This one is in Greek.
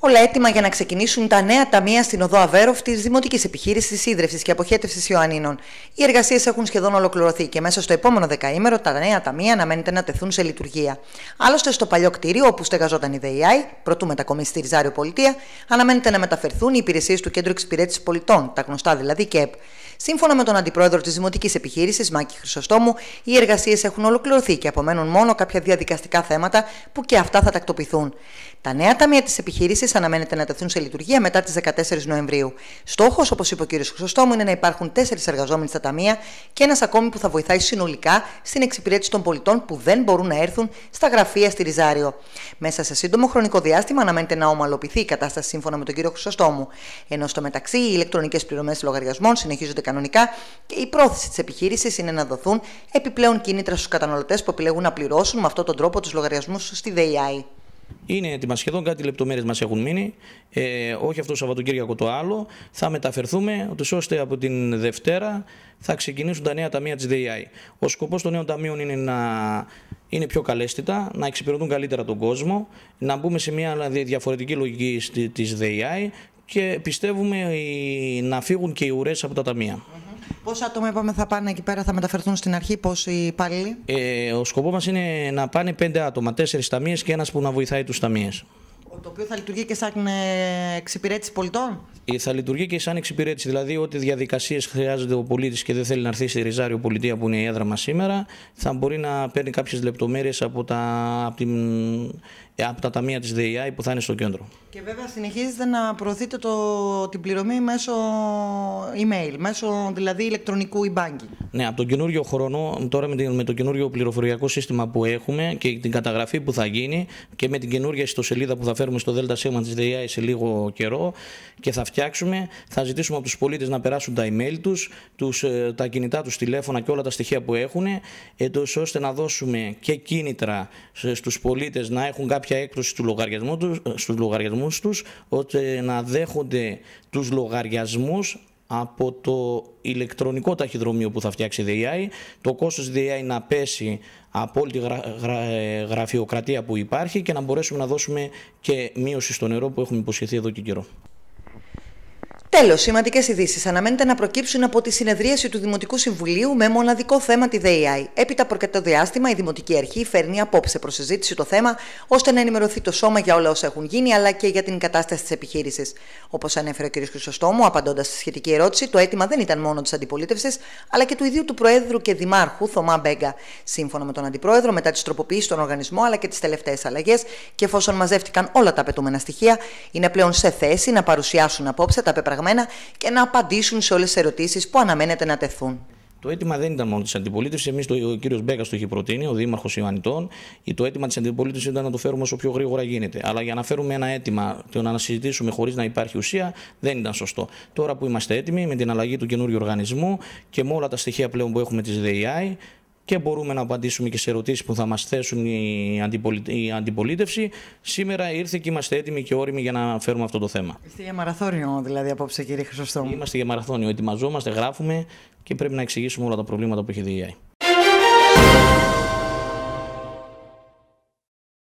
Όλα έτοιμα για να ξεκινήσουν τα νέα ταμεία στην οδό Αβέροφ τη Δημοτική Επιχείρηση Ίδρυυσης και Αποχέτευσης Ιωαννίνων. Οι εργασίες έχουν σχεδόν ολοκληρωθεί και μέσα στο επόμενο δεκαήμερο τα νέα ταμεία αναμένεται να τεθούν σε λειτουργία. Άλλωστε, στο παλιό κτίριο όπου στεγαζόταν η ΔΕΙΑΗ, προτού μετακομίσει στη Ριζάριο Πολιτεία, αναμένεται να μεταφερθούν οι υπηρεσίες του Κέντρου Εξυπηρέτησης Πολιτών, τα γνωστά δηλαδή ΚΕΠ. Σύμφωνα με τον Αντιπρόεδρο της Δημοτικής Επιχείρησης, Μάκη Χρυσοστόμου, οι εργασίες έχουν ολοκληρωθεί και απομένουν μόνο κάποια διαδικαστικά θέματα που και αυτά θα τακτοποιηθούν. Τα νέα ταμεία της επιχείρησης αναμένεται να τεθούν σε λειτουργία μετά τις 14 Νοεμβρίου. Στόχος, όπως είπε ο κ. Χρυσοστόμου, είναι να υπάρχουν 4 εργαζόμενοι στα ταμεία και ένας ακόμη που θα βοηθάει συνολικά στην εξυπηρέτηση των πολιτών που δεν μπορούν να έρθουν στα γραφεία στη Ριζάριο. Μέσα σε σύντομο χρονικό διάστημα αναμένεται να ομαλοποιηθεί η κατάσταση σύμφωνα με τον κ. Χρυσοστόμου. Ενώ στο μεταξύ οι ηλεκτρονικές πληρωμές λογαριασμών συνεχίζονται κανονικά και η πρόθεση της επιχείρησης είναι να δοθούν επιπλέον κίνητρα στους καταναλωτές που επιλέγουν να πληρώσουν με αυτόν τον τρόπο τους λογαριασμούς στη ΔΕΙΑΗ. Είναι έτοιμα σχεδόν, κάτι λεπτομέρειες μας έχουν μείνει. Όχι αυτό το Σαββατοκύριακο, το άλλο. Θα μεταφερθούμε, ώστε από την Δευτέρα θα ξεκινήσουν τα νέα ταμεία της ΔΕΙΑΗ. Ο σκοπός των νέων ταμείων είναι να είναι πιο καλέσθητα, να εξυπηρετούν καλύτερα τον κόσμο, να μπούμε σε μια διαφορετική λογική της ΔΕΙΑΗ και πιστεύουμε να φύγουν και οι ουρές από τα ταμεία. Πόσα άτομα είπαμε θα πάνε εκεί πέρα, θα μεταφερθούν στην αρχή, πόσοι υπάλληλοι? Ο σκοπός μας είναι να πάνε 5 άτομα, 4 ταμείες και ένας που να βοηθάει τους ταμείες. Το οποίο θα λειτουργεί και σαν εξυπηρέτηση πολιτών? Θα λειτουργεί και σαν εξυπηρέτηση, δηλαδή ό,τι διαδικασίες χρειάζεται ο πολίτης και δεν θέλει να έρθει στη Ριζάριο Πολιτεία που είναι η έδρα μας σήμερα, θα μπορεί να παίρνει κάποιες λεπτομέρειες από τα ταμεία της ΔΕΙΑΗ που θα είναι στο κέντρο. Και βέβαια συνεχίζετε να προωθείτε την πληρωμή μέσω email, μέσω δηλαδή ηλεκτρονικού e-banking. Ναι, από τον καινούριο χρόνο, τώρα με το καινούριο πληροφοριακό σύστημα που έχουμε και την καταγραφή που θα γίνει και με την καινούργια ιστοσελίδα που θα φέρουμε στο ΔΣ της ΔΕΙΑΗ σε λίγο καιρό και θα φτιάξουμε, θα ζητήσουμε από τους πολίτες να περάσουν τα email τους, τα κινητά τους τηλέφωνα και όλα τα στοιχεία που έχουν, ώστε να δώσουμε και κίνητρα στους πολίτες να έχουν κάποια έκπτωση στους λογαριασμούς τους, ώστε να δέχονται τους λογαριασμούς από το ηλεκτρονικό ταχυδρομείο που θα φτιάξει η ΔΕΙΑΗ, το κόστος της ΔΕΙΑΗ να πέσει από όλη τη γραφειοκρατία που υπάρχει και να μπορέσουμε να δώσουμε και μείωση στο νερό που έχουμε υποσχεθεί εδώ και καιρό. Τέλος, σημαντικές ειδήσεις αναμένεται να προκύψουν από τη συνεδρίαση του Δημοτικού Συμβουλίου με μοναδικό θέμα τη ΔΕΙΑΗ. Έπειτα από αρκετό διάστημα, η Δημοτική Αρχή φέρνει απόψε προς συζήτηση το θέμα, ώστε να ενημερωθεί το Σώμα για όλα όσα έχουν γίνει, αλλά και για την κατάσταση της επιχείρησης. Όπως ανέφερε ο κ. Χρυσοστόμου, απαντώντας στη σχετική ερώτηση, το αίτημα δεν ήταν μόνο της αντιπολίτευσης, αλλά και του ιδίου του Προέδρου και Δημάρχου Θωμά Μπέγκα. Σύμφωνα με τον Αντιπρόεδρο, μετά τις τροποποιήσεις στον οργανισμό αλλά και τις τελευταίες αλλαγές, και εφόσον μαζεύτηκαν όλα τα απαιτούμενα στοιχεία, είναι πλέον σε θέση να παρουσιάσουν απόψε τα πεπραγμένα και να απαντήσουν σε όλες τις ερωτήσεις που αναμένεται να τεθούν. Το αίτημα δεν ήταν μόνο της αντιπολίτευσης. Ο κύριος Μπέγκας το είχε προτείνει, ο Δήμαρχος Ιωαννιτών. Το αίτημα της αντιπολίτευσης ήταν να το φέρουμε όσο πιο γρήγορα γίνεται. Αλλά για να φέρουμε ένα αίτημα, το να συζητήσουμε χωρίς να υπάρχει ουσία, δεν ήταν σωστό. Τώρα που είμαστε έτοιμοι με την αλλαγή του καινούριου οργανισμού και με όλα τα στοιχεία πλέον που έχουμε της ΔΕΙΑΗ, και μπορούμε να απαντήσουμε και σε ερωτήσεις που θα μας θέσουν η αντιπολίτευση. Σήμερα ήρθε και είμαστε έτοιμοι και όριμοι για να φέρουμε αυτό το θέμα. Είστε για μαραθώνιο δηλαδή απόψε, κύριε Χρυσοστόμου? Είμαστε για μαραθώνιο. Ετοιμαζόμαστε, γράφουμε και πρέπει να εξηγήσουμε όλα τα προβλήματα που έχει η ΔΕΙΑΗ.